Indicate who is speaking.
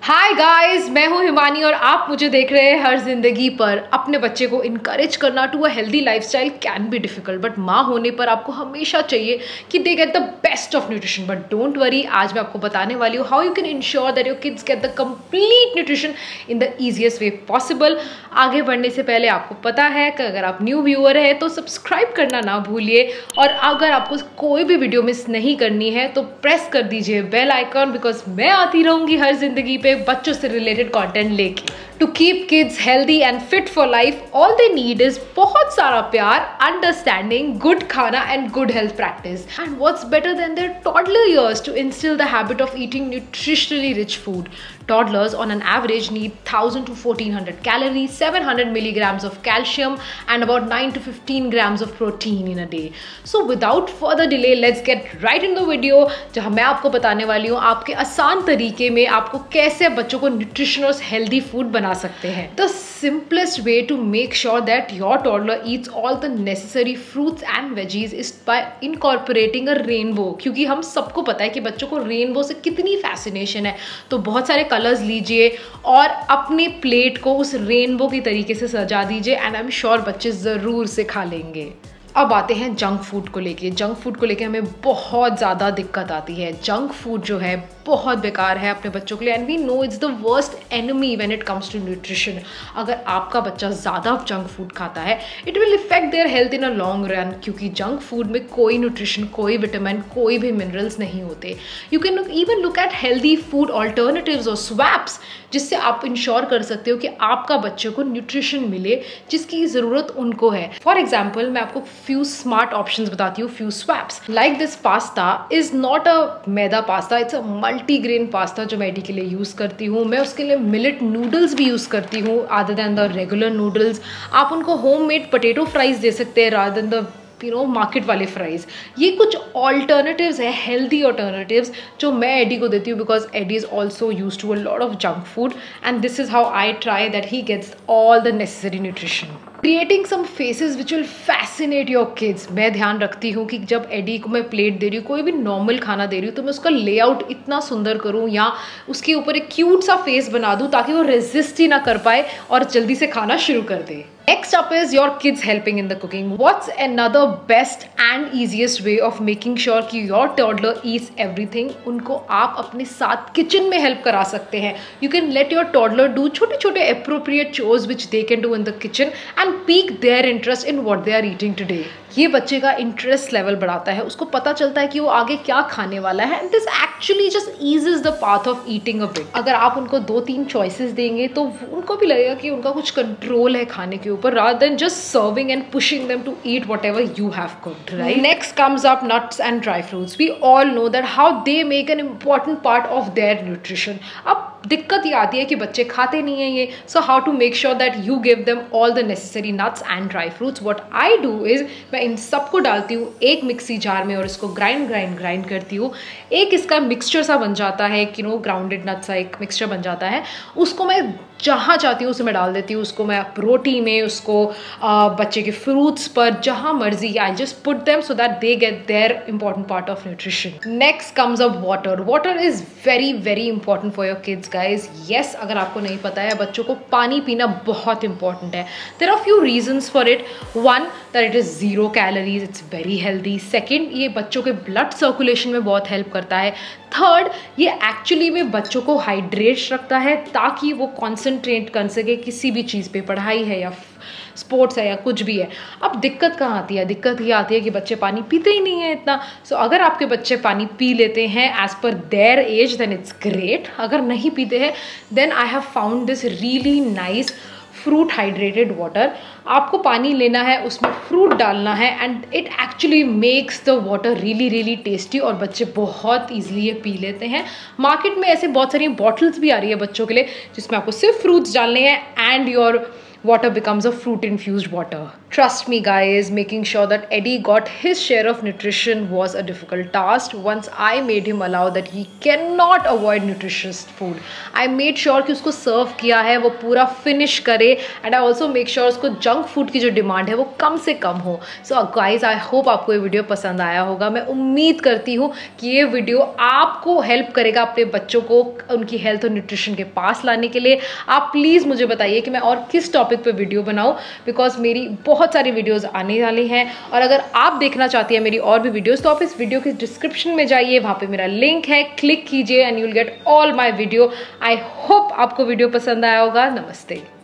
Speaker 1: Hi guys, मैं हूं हिमानी और आप मुझे देख रहे हैं हर जिंदगी पर। अपने बच्चे को इनकरेज करना to a healthy lifestyle can be difficult, but माँ होने पर आपको हमेशा चाहिए कि they get the best of nutrition. But don't worry, आज मैं आपको बताने वाली हूँ how you can ensure that your kids get the complete nutrition in the easiest way possible. आगे बढ़ने से पहले आपको पता है कि अगर आप न्यू व्यूअर है तो सब्सक्राइब करना ना भूलिए, और अगर आपको कोई भी वीडियो मिस नहीं करनी है तो प्रेस कर दीजिए बेल आइकॉन, बिकॉज मैं आती रहूंगी हर जिंदगी पे बच्चों से रिलेटेड कंटेंट लेके। To keep kids healthy and fit for life, all they need is बहुत सारा प्यार, अंडरस्टैंडिंग, गुड खाना and good health practice. And what's better than their toddler years to instill the habit of eating nutritionally rich food. Toddlers on an average need 1000 to 1400 calories, 700 milligrams of calcium and about 9 to 15 grams of protein in a day. So without further delay, let's get right in the video, जहाँ मैं आपको बताने वाली हूँ आपके आसान तरीके में आपको कैसे बच्चों को न्यूट्रिशनस हेल्दी फूड बना सकते हैं। The simplest way to make sure that your toddler eats all the necessary fruits and veggies is by incorporating a rainbow। क्योंकि हम सबको पता है कि बच्चों को रेनबो से कितनी फैसिनेशन है, तो बहुत सारे कलर्स लीजिए और अपनी प्लेट को उस रेनबो की तरीके से सजा दीजिए, एंड आई एम श्योर बच्चे ज़रूर से खा लेंगे। अब आते हैं जंक फूड को लेके। जंक फूड को लेके हमें बहुत ज़्यादा दिक्कत आती है। जंक फूड जो है बहुत बेकार है अपने बच्चों के लिए, and we know it's the worst enemy when it comes to nutrition. अगर आपका बच्चा ज़्यादा जंक फूड खाता है, it will effect their health in a long run, क्योंकि जंक फूड में कोई न्यूट्रिशन, कोई विटामिन, कोई भी मिनरल्स नहीं होते। You can even look at healthy food alternatives और स्वैप्स, जिससे आप इंश्योर कर सकते हो कि आपका बच्चे को न्यूट्रिशन मिले जिसकी ज़रूरत उनको है। फॉर एग्जाम्पल, मैं आपको few smart options बताती हूँ, few swaps. Like this pasta is not a maida pasta, it's a multi-grain pasta जो मैं एडी के लिए यूज़ करती हूँ। मैं उसके लिए मिलेट नूडल्स भी यूज़ करती हूँ other than the regular noodles। आप उनको homemade potato fries दे सकते हैं rather than the मार्केट वाले फ्राइज। ये कुछ ऑल्टरनेटिव्स है, हेल्दी ऑल्टरनेटिव्स जो मैं एडी को देती हूँ, because Eddie is also use to a lot of junk food, and this is how I try that he gets all the necessary nutrition. Creating some faces which will fascinate your kids. मैं ध्यान रखती हूँ कि जब AD को मैं plate दे रही हूँ, कोई भी नॉर्मल खाना दे रही हूँ, तो मैं उसका लेआउट इतना सुंदर करूँ या उसके ऊपर एक क्यूट सा फेस बना दूँ ताकि वो रेजिस्ट ही ना कर पाए और जल्दी से खाना शुरू कर दे। Next up is your kids helping in the cooking. What's another best and easiest way of making sure कि your toddler eats everything? उनको आप अपने साथ किचन में हेल्प करा सकते हैं। You can let your toddler do छोटे छोटे appropriate chores which they can do in the kitchen and pique their interest in what they are eating today. ये बच्चे का इंटरेस्ट लेवल बढ़ाता है, उसको पता चलता है कि वो आगे क्या खाने वाला है, and this actually just eases the path of eating a bit. अगर आप उनको 2-3 चॉइसेस देंगे तो उनको भी लगेगा कि उनका कुछ कंट्रोल है खाने के ऊपर, rather than just serving and pushing them to eat whatever you have cooked, right? Next comes up nuts and dry fruits. We all know that how they make an important part of their nutrition. अब दिक्कत ये आती है कि बच्चे खाते नहीं हैं ये, so how to make sure that you give them all the necessary nuts and dry fruits. What I do is मैं इन सबको डालती हूँ एक मिक्सी जार में और इसको ग्राइंड करती हूँ। एक इसका मिक्सचर सा बन जाता है कि ग्राउंडेड नट्स सा एक मिक्सचर बन जाता है। उसको मैं जहाँ चाहती हूँ उसमें डाल देती हूँ। उसको मैं रोटी में, उसको बच्चे के फ्रूट्स पर, जहाँ मर्जी, I just put them so that they get their important part of nutrition. Next comes up water. Water is very very important for your kids guys. Yes, अगर आपको नहीं पता है, बच्चों को पानी पीना बहुत इंपॉर्टेंट है। There are few reasons for it. One, that it is 0 calories, it's very healthy. Second, ये बच्चों के ब्लड सर्कुलेशन में बहुत हेल्प करता है। थर्ड, ये एक्चुअली में बच्चों को हाइड्रेट रखता है ताकि वो कॉन्सेंट्रेट कर सके किसी भी चीज़ पे, पढ़ाई है या स्पोर्ट्स है या कुछ भी है। अब दिक्कत कहाँ आती है? दिक्कत ये आती है कि बच्चे पानी पीते ही नहीं है इतना। सो अगर आपके बच्चे पानी पी लेते हैं एज पर their age, then it's great. अगर नहीं पीते हैं, then I have found this really nice fruit hydrated water. आपको पानी लेना है, उसमें फ्रूट डालना है, and it actually makes the water really really tasty, और बच्चे बहुत ईजिली ये पी लेते हैं। मार्केट में ऐसे बहुत सारी बॉटल्स भी आ रही है बच्चों के लिए जिसमें आपको सिर्फ फ्रूट्स डालने हैं and your water becomes a fruit infused water. Trust me guys, making sure that Eddie got his share of nutrition was a difficult task. Once I made him allow that he cannot avoid nutritious food, I made sure कि उसको सर्व किया है वो पूरा finish करे, and I also make sure उसको junk food की जो डिमांड है वो कम से कम हो. सो गाइज आई होप आपको ये वीडियो पसंद आया होगा. मैं उम्मीद करती हूँ कि ये वीडियो आपको हेल्प करेगा अपने बच्चों को उनकी हेल्थ और न्यूट्रिशन के पास लाने के लिए. आप प्लीज़ मुझे बताइए कि मैं और किस टॉपिक पे वीडियो बनाऊं, बिकॉज मेरी बहुत सारी वीडियोस आने वाली हैं. और अगर आप देखना चाहती हैं मेरी और भी वीडियोस तो आप इस वीडियो के डिस्क्रिप्शन में जाइए, वहाँ पे मेरा लिंक है, क्लिक कीजिए and you will get all my video. I hope आपको वीडियो पसंद आया होगा. नमस्ते.